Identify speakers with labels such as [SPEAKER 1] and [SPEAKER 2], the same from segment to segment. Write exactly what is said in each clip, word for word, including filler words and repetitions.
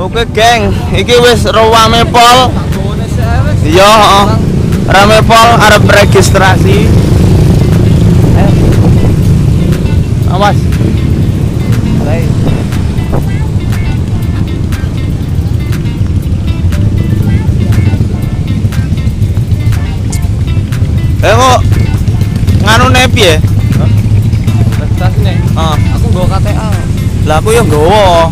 [SPEAKER 1] Oke geng, iki wis rame pol. Iya, heeh. Rame pol arep registrasi. Eh. Awas. Baik. Eh kok nganune piye?
[SPEAKER 2] Registrasine?
[SPEAKER 1] Heeh.
[SPEAKER 2] Aku nggawa K T A.
[SPEAKER 1] Lah aku ya nggawa.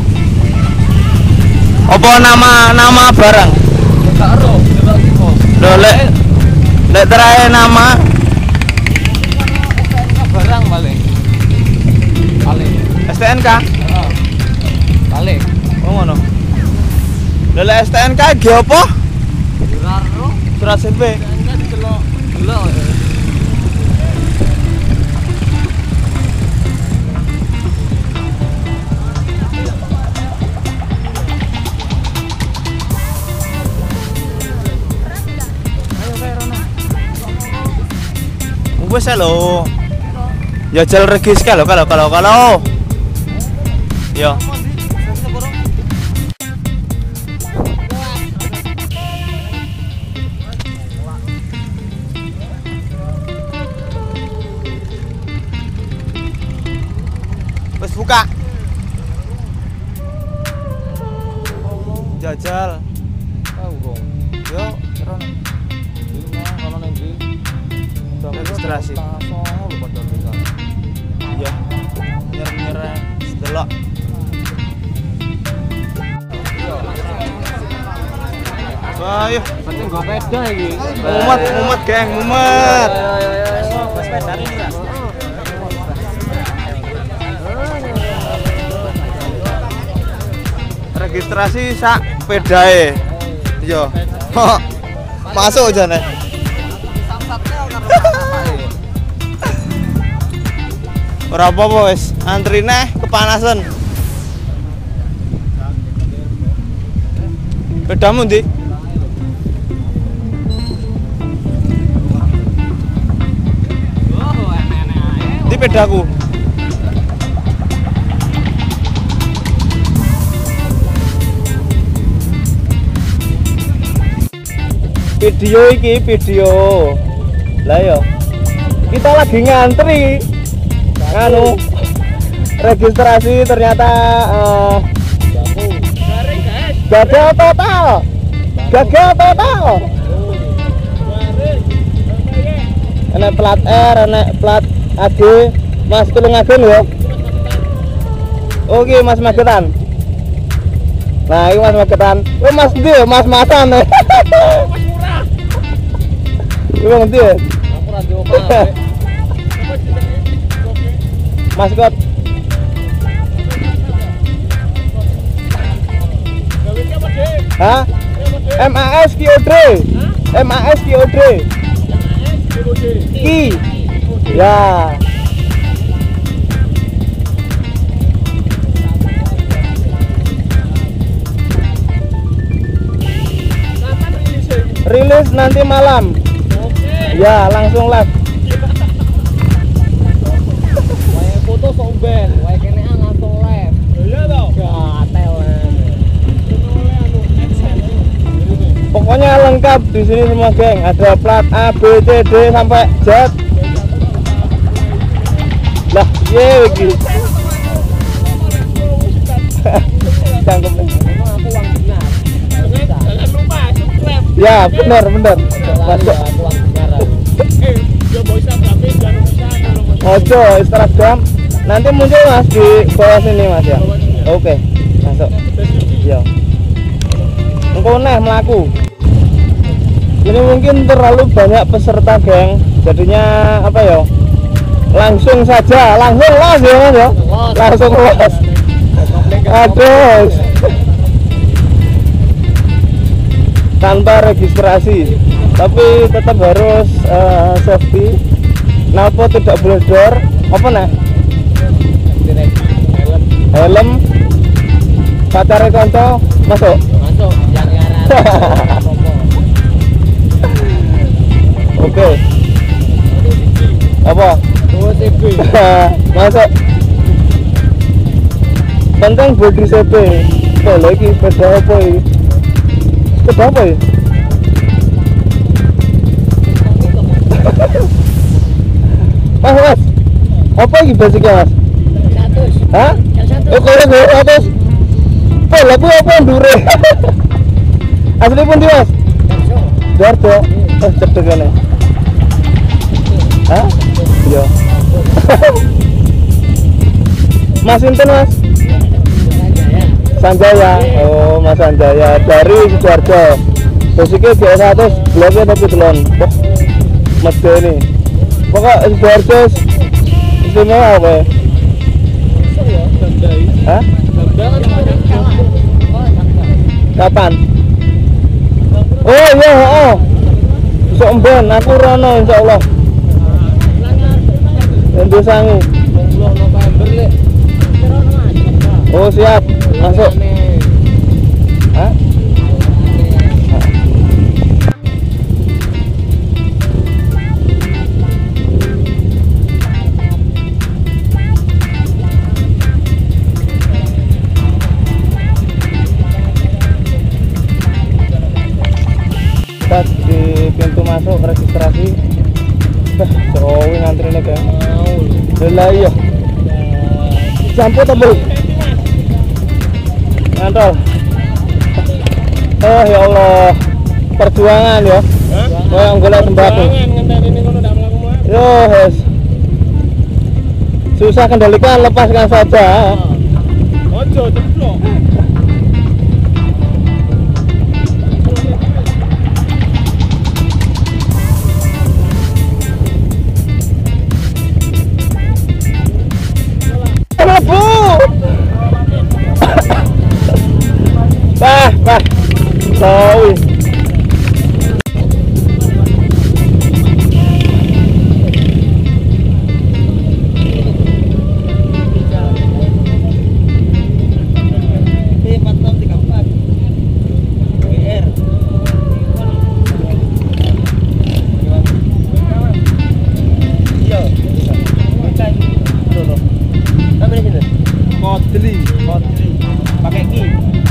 [SPEAKER 1] Apa nama nama barang?
[SPEAKER 2] Gak ero, coba info.
[SPEAKER 1] Lho lek lek terakhir nama
[SPEAKER 2] S T N K barang paling. Paling.
[SPEAKER 1] S T N K.
[SPEAKER 2] Heeh. Paling.
[SPEAKER 1] Oh ngono. Lho lek S T N K ge apa?
[SPEAKER 2] Ora ero.
[SPEAKER 1] Surat C P.
[SPEAKER 2] S T N K dicelok. Delok.
[SPEAKER 1] Wes lho. Ya jal regis kalau kalau kalau kalau. Ya. Wes buka. Jajal.
[SPEAKER 2] Tahu dong.
[SPEAKER 1] Yo,
[SPEAKER 2] Keren. Ini kalau nang ndi?
[SPEAKER 1] registrasi. Iya. Nyer-nyer delok. Ayo,
[SPEAKER 2] Penting gua peda iki.
[SPEAKER 1] mumet, mumet geng, mumet.
[SPEAKER 2] Ayo ayo ayo. Mas peda ini enggak?
[SPEAKER 1] Registrasi sak pedae. Iya. Masuk jane. Ora apa-apa wis, antri neh kepanasan. Pedamu ndi?
[SPEAKER 2] Oh, enak-enak ae.
[SPEAKER 1] Ndi pedaku? Video iki video. Lah yo. Kita lagi ngantri. Anu registrasi ternyata uh, gagal total. Gagal total. Enak plat R, enak plat A G. Mas tulung agen lho. Oke, Mas Magetan. Nah, ini Mas Magetan. Oh, Mas ndi? Mas Masan. Mas murah. Iku ngendi?
[SPEAKER 2] Aku ra ndi omah.
[SPEAKER 1] Maskot. Hah? M A S Q O D. M A S Q O D. Ki. Ya. Rilis nanti malam. Ya, langsung live.
[SPEAKER 2] Foto sok ben, wae kene langsung live. Iya toh? Gatel.
[SPEAKER 1] Pokoknya lengkap di sini semua, geng. Ada plat A, B, C, D sampai Z. Lah, ye iki. Cangkem.
[SPEAKER 2] Memang aku uang dinar. Jangan lupa subscribe.
[SPEAKER 1] Ya, benar, benar. Masuk.
[SPEAKER 2] Aku uang dinar. Eh, yo boy Instagram jangan lupa.
[SPEAKER 1] Ojo Instagram nanti muncul Mas di bawah sini Mas ya. Oke, masuk. Iya. Engko neh melaku. Ini mungkin terlalu banyak peserta, geng. Jadinya apa ya? Langsung saja, langsung los ya Mas ya. Langsung los. Aduh. Tanpa registrasi. Tapi tetap harus uh, safety. Napa tidak boleh door? Apa nah?
[SPEAKER 2] Helm.
[SPEAKER 1] Helm. Pacare kanca masuk.
[SPEAKER 2] Masuk yang ngarang.
[SPEAKER 1] Oke. Apa?
[SPEAKER 2] O T P.
[SPEAKER 1] Masuk. Penting body C P. Apa lagi sepeda apa ini? Sepeda apa ya? Mas, mas, apa ini basicnya mas?
[SPEAKER 2] Seratus.
[SPEAKER 1] Hah? Oh, kalau gue seratus. Apa lagu apa ndure? Asli pun dia mas? Darto. Eh, cedek kan? Hah? Iya. Mas Inten mas? Sanjaya. Oh, Mas Sanjaya dari Sidoarjo. Basicnya G seratus, bloknya tapi telon. Wah, mesti ini. Pokok Sidoarjo istimewa apa ya? Hah? Kapan? Oh iya, oh. Besok emben, aku rono insyaallah. Endo sangu. Oh siap, masuk. Hah? Kita di pintu masuk registrasi. Bah, jauh ngantrinya kan. Lah iya. Campur ta, Bro? Mantap. Oh ya Allah, perjuangan ya. Kayak golek sembako. Yo, wes. Susah kendalikan, lepaskan saja.
[SPEAKER 2] Ojo ceplok.
[SPEAKER 1] Bu. Bah, bah. Sorry.
[SPEAKER 2] Kodli, kodli. Pakai ki.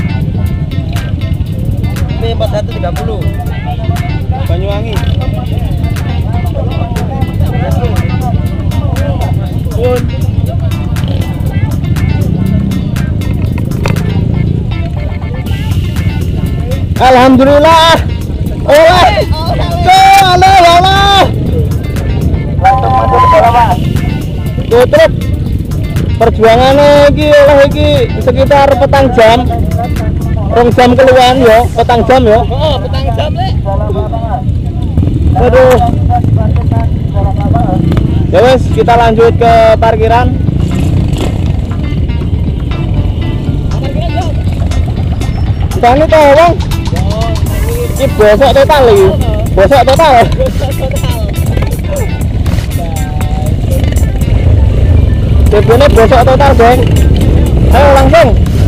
[SPEAKER 2] P empat satu tiga puluh. Banyuwangi. Pun.
[SPEAKER 1] Alhamdulillah. Oleh. Allah Allah. Tutup. Perjuangannya iki oleh iki sekitar petang jam. Rong jam keluar yo, petang jam yo.
[SPEAKER 2] Oh, petang jam lek.
[SPEAKER 1] Aduh. Ya wes, kita lanjut ke parkiran. Kita ini toh, Bang. Ini bosok total lagi. Bosok total. Debone bosok total, Bang. Ayo langsung.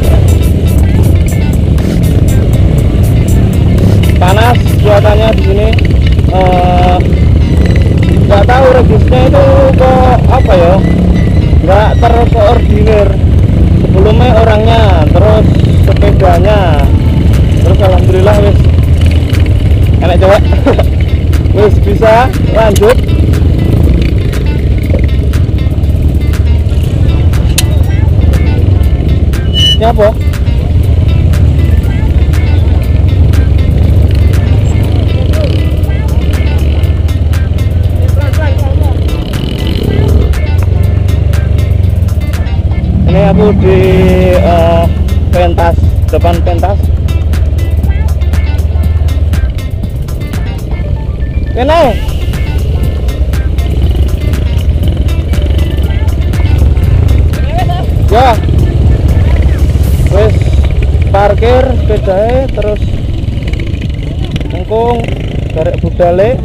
[SPEAKER 1] Panas cuacanya di sini. Eh, nggak tahu regisnya itu kok apa ya? Nggak terkoordinir. Sebelumnya orangnya, terus sepedanya, terus alhamdulillah wis enak coba. Wis bisa lanjut. Ini apa? Ini aku di uh, pentas, depan pentas. Kene. Ya. Wes parkir sepedanya terus ngkung garek budale.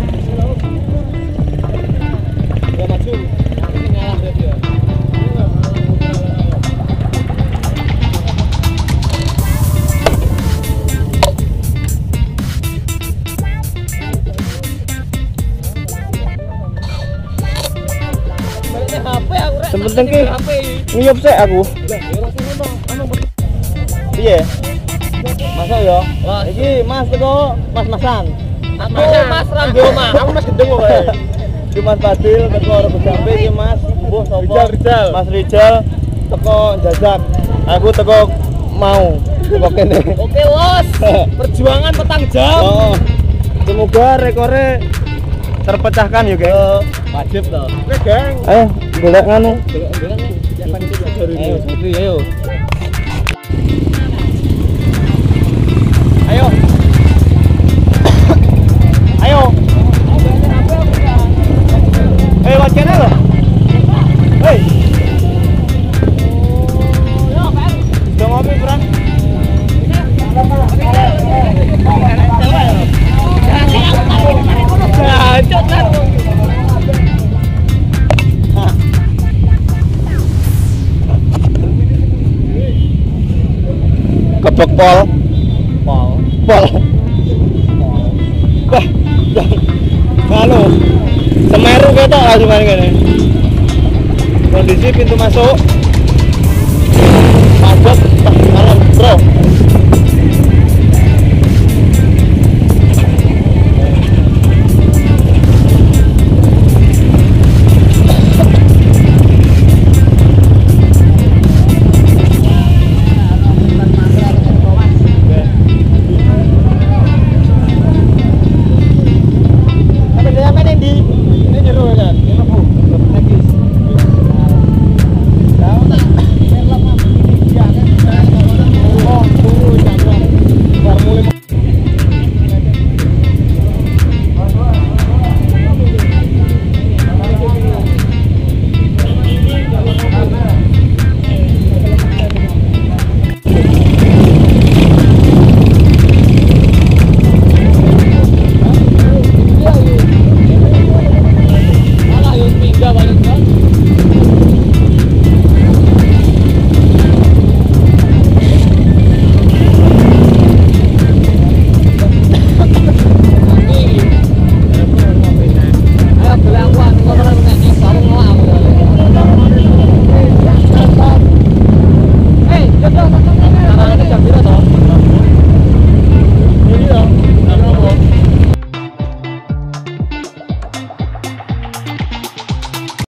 [SPEAKER 2] Ya maju. Ini ngalah berarti ya.
[SPEAKER 1] Sementing ki ngiyup sik aku.
[SPEAKER 2] Lah, ya ora ngono. Anu
[SPEAKER 1] Piye? Masuk ya.
[SPEAKER 2] Mas.
[SPEAKER 1] Iki Mas teko mas-masan.
[SPEAKER 2] Aku Mas Rangga omah, aku Mas gendeng kok kae.
[SPEAKER 1] Iki Mas Fadil teko Rebus Jambe iki Mas. Mbuh sapa?
[SPEAKER 2] Rijal, Rijal.
[SPEAKER 1] Mas Rijal teko Jajak. Aku teko mau teko kene.
[SPEAKER 2] Oke, Bos. Perjuangan petang jam.
[SPEAKER 1] Oh. Semoga rekornya terpecahkan ya, Geng.
[SPEAKER 2] Wajib toh. Oke, Geng.
[SPEAKER 1] Ayo, golek nganu.
[SPEAKER 2] Delok-delok nih, siapa yang bisa baru ini?
[SPEAKER 1] Ayo,
[SPEAKER 2] Putri, ayo.
[SPEAKER 1] Ayo. Ayo. Eh, wacana loh. Hei. Sudah ngopi, Bran? Kebek pol.
[SPEAKER 2] Pol.
[SPEAKER 1] Pol. Wah, nganu. Semeru ketok langsung gini. Kondisi pintu masuk. Padat, tak bro.